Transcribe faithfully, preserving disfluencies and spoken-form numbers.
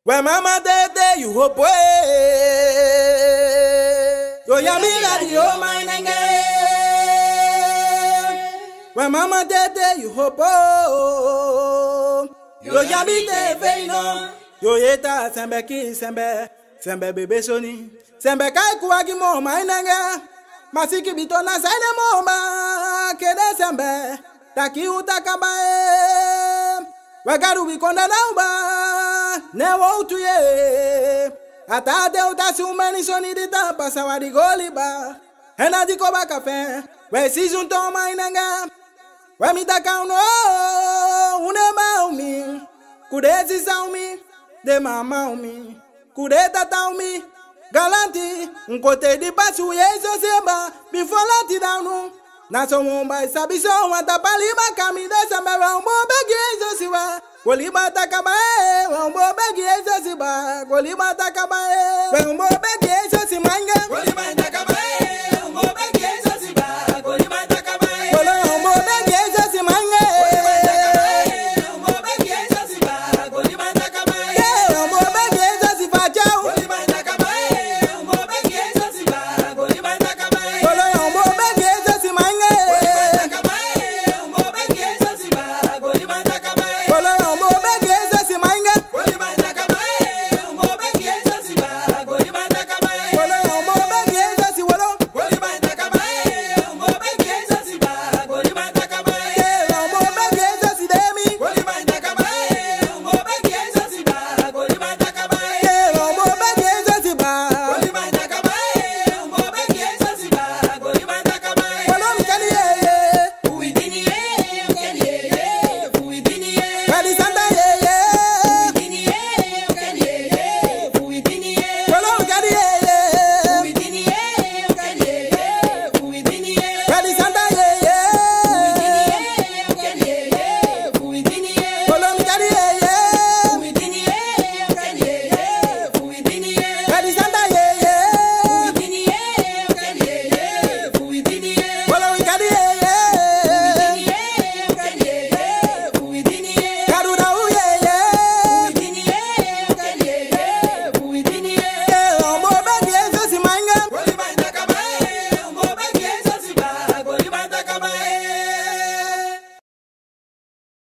When mama dede you hope way. Yo yamila di o my nenge. When mama dede you hope oh. Yo yamide veino. Yo yeta sembe ki sembe. Sembe bebe soni. Sembe kai kuagi mo my nenge. Masiki bito na saide mo ma. Kede sembe. Taki utakabae. Wagaru bikonda nauba. Newo utuye. Ata de utasi umeni soni di tampa sawadi goliba. Hena di koba kafe. We si junto mainanga. We mitaka uno. Une maumi. Kudezi saumi. De mama umi. Kudeta taumi. Galanti. Unkote di pasu yeso seba. Bifolati downu. Naso womba isabiso wanta palima kami desamba wambo begi yeso siwa. Kolima takabae, wambo begi yeso siba. Kolima takabae, wambo